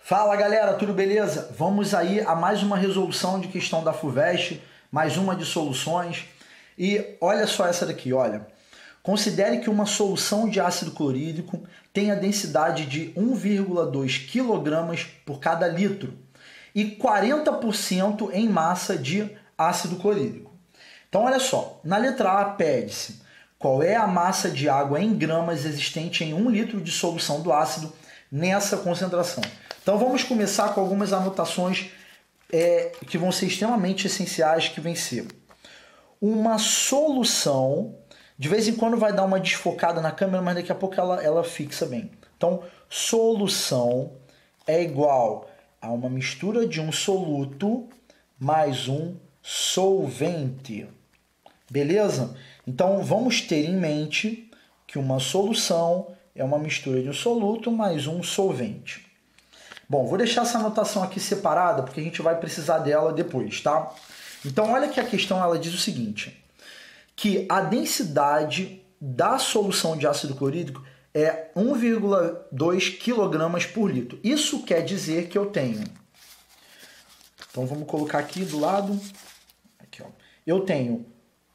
Fala galera, tudo beleza? Vamos aí a mais uma resolução de questão da FUVEST, mais uma de soluções. E olha só essa daqui, olha. Considere que uma solução de ácido clorídrico tem a densidade de 1,2 kg por cada litro e 40% em massa de ácido clorídrico. Então olha só, na letra A pede-se qual é a massa de água em gramas existente em 1 litro de solução do ácido nessa concentração. Então vamos começar com algumas anotações que vão ser extremamente essenciais, que vem ser uma solução, de vez em quando vai dar uma desfocada na câmera, mas daqui a pouco ela fixa bem. Então, solução é igual a uma mistura de um soluto mais um solvente. Beleza? Então vamos ter em mente que uma solução é uma mistura de um soluto mais um solvente. Bom, vou deixar essa anotação aqui separada porque a gente vai precisar dela depois, tá? Então olha que a questão ela diz o seguinte, que a densidade da solução de ácido clorídrico é 1,2 kg por litro. Isso quer dizer que eu tenho... Então vamos colocar aqui do lado. Aqui, ó. Eu tenho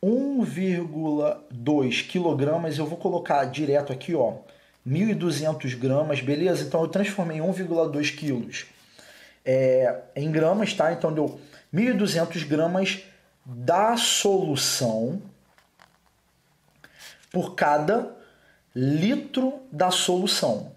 1,2 kg, eu vou colocar direto aqui, ó, 1.200 gramas, beleza? Então eu transformei 1,2 quilos em gramas, tá? Então deu 1.200 gramas da solução por cada litro da solução.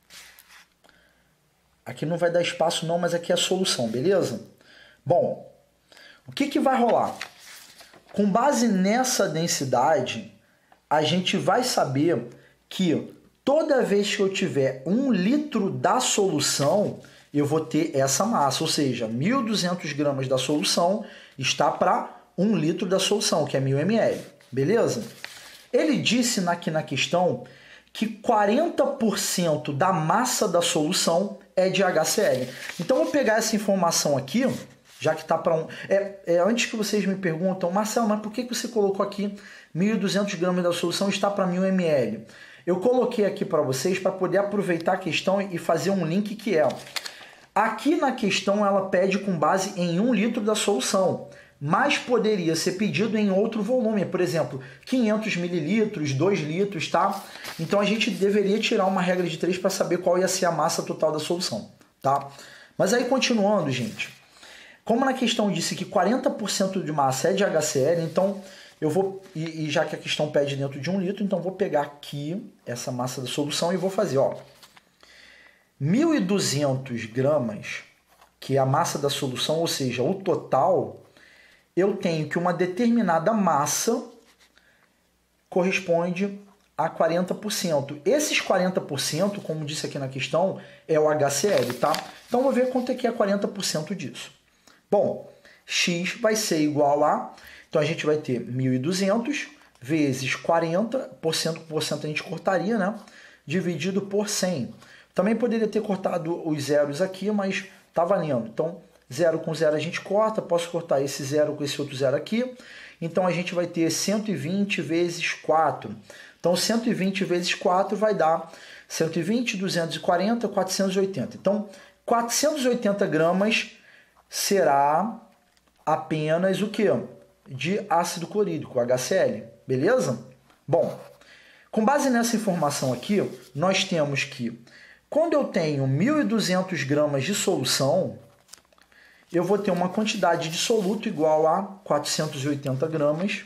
Aqui não vai dar espaço não, mas aqui é a solução, beleza? Bom, o que vai rolar? Com base nessa densidade, a gente vai saber que toda vez que eu tiver 1 litro da solução, eu vou ter essa massa, ou seja, 1.200 gramas da solução está para 1 litro da solução, que é 1.000 ml, beleza? Ele disse aqui na questão que 40% da massa da solução é de HCl. Então, eu vou pegar essa informação aqui, já que está para um... antes que vocês me perguntam, Marcelo, mas por que você colocou aqui 1.200 gramas da solução está para 1.000 ml? Eu coloquei aqui para vocês para poder aproveitar a questão e fazer um link que é... Aqui na questão ela pede com base em 1 litro da solução, mas poderia ser pedido em outro volume, por exemplo, 500 mililitros, 2 litros, tá? Então a gente deveria tirar uma regra de 3 para saber qual ia ser a massa total da solução, tá? Mas aí continuando, gente, como na questão disse que 40% de massa é de HCl, então eu vou, e já que a questão pede dentro de 1 litro, então vou pegar aqui essa massa da solução e vou fazer, ó, 1.200 gramas, que é a massa da solução, ou seja, o total, eu tenho que uma determinada massa corresponde a 40%. Esses 40%, como disse aqui na questão, é o HCl, tá? Então vou ver quanto é que é 40% disso. Bom, X vai ser igual a... Então a gente vai ter 1.200 vezes 40%, por cento a gente cortaria, né? Dividido por 100. Também poderia ter cortado os zeros aqui, mas tá valendo. Então, 0 com 0 a gente corta, posso cortar esse 0 com esse outro 0 aqui. Então a gente vai ter 120 vezes 4. Então 120 vezes 4 vai dar 120, 240, 480. Então 480 gramas será apenas o quê? De ácido clorídrico, HCl, beleza? Bom, com base nessa informação aqui, nós temos que quando eu tenho 1.200 gramas de solução, eu vou ter uma quantidade de soluto igual a 480 gramas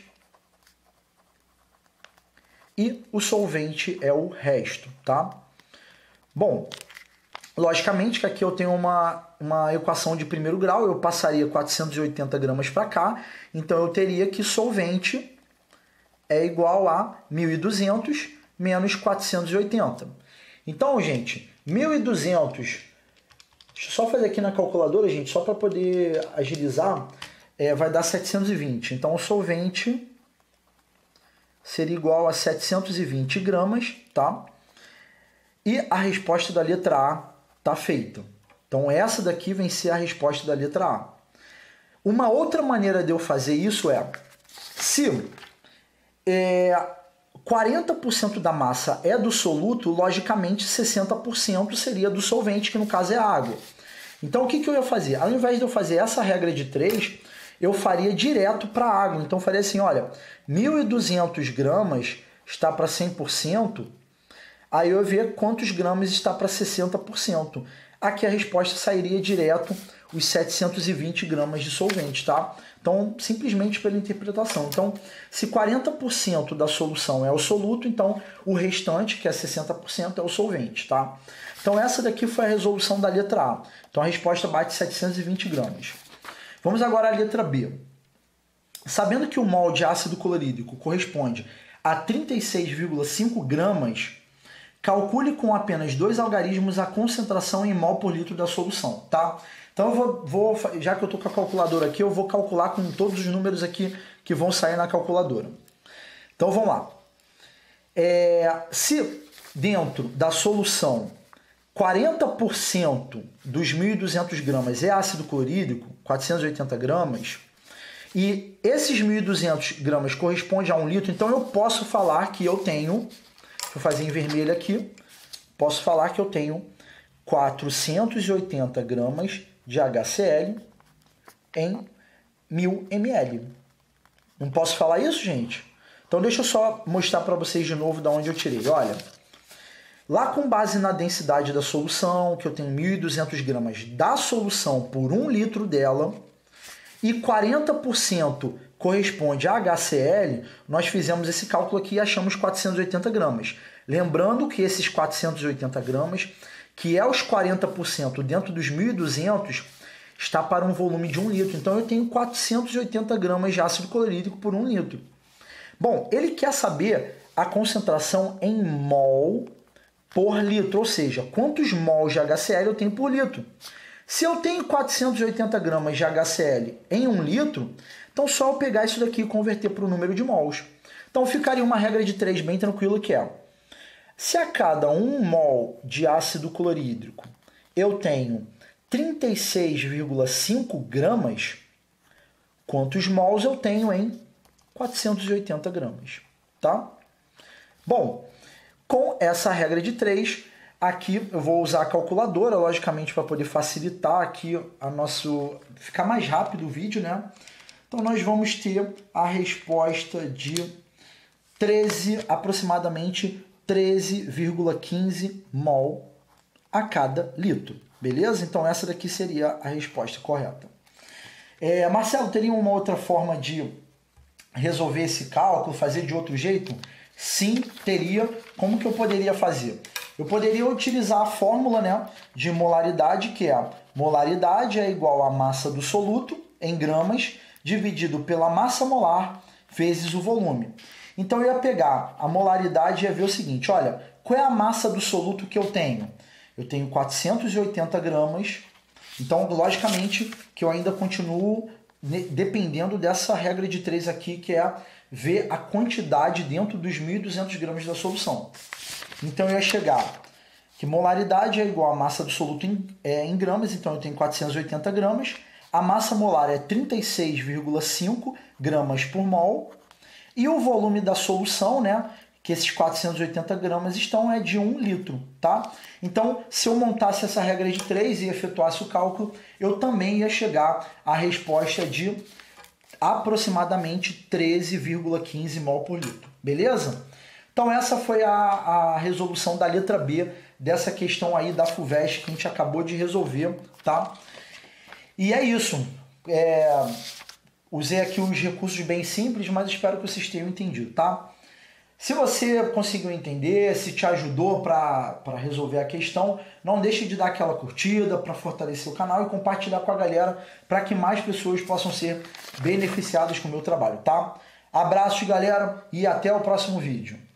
e o solvente é o resto, tá? Bom, logicamente que aqui eu tenho uma equação de primeiro grau, eu passaria 480 gramas para cá, então eu teria que solvente é igual a 1.200 menos 480. Então, gente, 1.200, deixa eu só fazer aqui na calculadora, gente, só para poder agilizar, vai dar 720. Então, o solvente seria igual a 720 gramas, tá? E a resposta da letra A está feita. Então, essa daqui vem ser a resposta da letra A. Uma outra maneira de eu fazer isso é, se 40% da massa é do soluto, logicamente 60% seria do solvente, que no caso é a água. Então o que eu ia fazer? Ao invés de eu fazer essa regra de 3, eu faria direto para a água. Então eu faria assim, olha, 1.200 gramas está para 100%, aí eu ia ver quantos gramas está para 60%. Aqui a resposta sairia direto os 720 gramas de solvente, tá? Então, simplesmente pela interpretação. Então, se 40% da solução é o soluto, então o restante, que é 60%, é o solvente, tá? Então, essa daqui foi a resolução da letra A. Então, a resposta bate 720 gramas. Vamos agora à letra B. Sabendo que o mol de ácido clorídrico corresponde a 36,5 gramas, calcule com apenas 2 algarismos a concentração em mol por litro da solução, tá? Então eu vou, já que eu estou com a calculadora aqui, eu vou calcular com todos os números aqui que vão sair na calculadora. Então vamos lá. Se dentro da solução 40% dos 1.200 gramas é ácido clorídrico, 480 gramas, e esses 1.200 gramas correspondem a 1 litro, então eu posso falar que eu tenho, vou fazer em vermelho aqui, posso falar que eu tenho 480 gramas de HCl em 1.000 ml. Não posso falar isso, gente? Então deixa eu só mostrar para vocês de novo de onde eu tirei. Olha, lá com base na densidade da solução, que eu tenho 1.200 gramas da solução por 1 litro dela, e 40% corresponde a HCl, nós fizemos esse cálculo aqui e achamos 480 gramas. Lembrando que esses 480 gramas, que é os 40% dentro dos 1.200, está para um volume de 1 litro. Então eu tenho 480 gramas de ácido clorídrico por 1 litro. Bom, ele quer saber a concentração em mol por litro, ou seja, quantos mols de HCl eu tenho por litro. Se eu tenho 480 gramas de HCl em 1 litro, então só eu pegar isso daqui e converter para o número de mols. Então ficaria uma regra de 3 bem tranquila, que é: se a cada 1 mol de ácido clorídrico eu tenho 36,5 gramas, quantos mols eu tenho em 480 gramas, tá? Bom, com essa regra de 3, aqui eu vou usar a calculadora, logicamente, para poder facilitar aqui ficar mais rápido o vídeo, né? Então nós vamos ter a resposta de aproximadamente 13,15 mol a cada litro, beleza? Então essa daqui seria a resposta correta. Marcelo, teria uma outra forma de resolver esse cálculo, fazer de outro jeito? Sim, teria. Como que eu poderia fazer? Eu poderia utilizar a fórmula, né, de molaridade, que é: molaridade é igual à massa do soluto em gramas dividido pela massa molar vezes o volume. Então eu ia pegar a molaridade e ia ver o seguinte: olha, qual é a massa do soluto que eu tenho? Eu tenho 480 gramas, então logicamente que eu ainda continuo dependendo dessa regra de 3 aqui, que é ver a quantidade dentro dos 1.200 gramas da solução. Então eu ia chegar que molaridade é igual à massa do soluto em gramas, então eu tenho 480 gramas, a massa molar é 36,5 gramas por mol, e o volume da solução, né, que esses 480 gramas estão, é de 1 litro, tá? Então, se eu montasse essa regra de 3 e efetuasse o cálculo, eu também ia chegar à resposta de aproximadamente 13,15 mol por litro, beleza? Então essa foi a resolução da letra B dessa questão aí da FUVEST que a gente acabou de resolver, tá? E é isso. Usei aqui uns recursos bem simples, mas espero que vocês tenham entendido, tá? Se você conseguiu entender, se te ajudou para resolver a questão, não deixe de dar aquela curtida para fortalecer o canal e compartilhar com a galera para que mais pessoas possam ser beneficiadas com o meu trabalho, tá? Abraços, galera, e até o próximo vídeo.